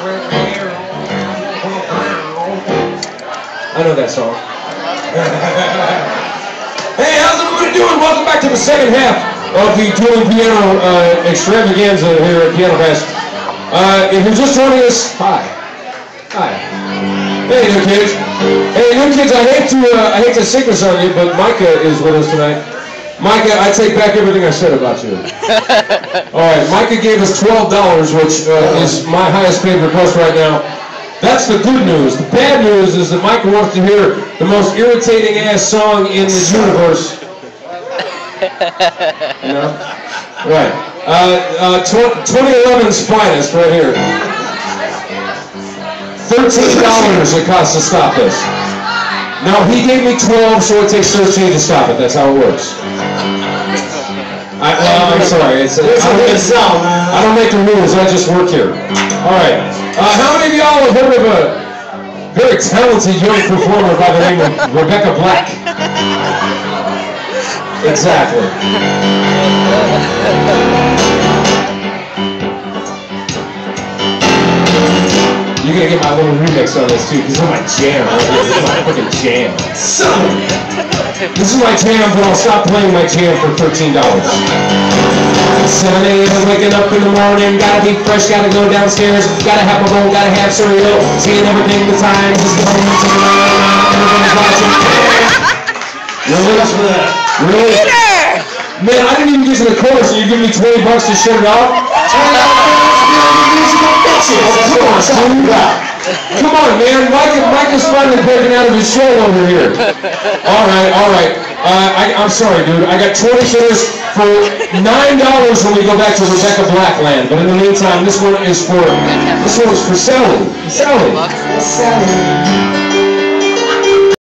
I know that song. Hey, how's everybody doing? Welcome back to the second half of the dueling piano extravaganza here at Piano Fest. If you're just joining us, hi. Hi. Hey, new kids. Hey, new kids. I hate to sing this on you, but Micah is with us tonight. Micah, I take back everything I said about you. All right, Micah gave us $12, which is my highest paid request right now. That's the good news. The bad news is that Micah wants to hear the most irritating ass song in the universe. You know? Right. 2011's finest right here. $13 it costs to stop this. Now he gave me 12, so it takes 13 to stop it. That's how it works. I'm sorry. I don't make the rules. I just work here. All right. How many of y'all have heard of a very talented young performer by the name of Rebecca Black? Exactly. You're gonna get my little remix on this too, because this is my jam right here. This is my fucking jam. This is my jam, but I'll stop playing my jam for $13. 7 a.m. waking up in the morning, gotta be fresh, gotta go downstairs, gotta have a bowl, gotta have cereal, seeing everything the times, just the moments of the night, everybody's watching. Really? Really? Man, I didn't even get to the chorus, and you give me $20 to shut it off? Come on, man. Mike is finally breaking out of his shell over here. All right. I'm sorry, dude. I got 20 shares for $9 when we go back to Rebecca Blackland. But in the meantime, this one is for Sally. Sally.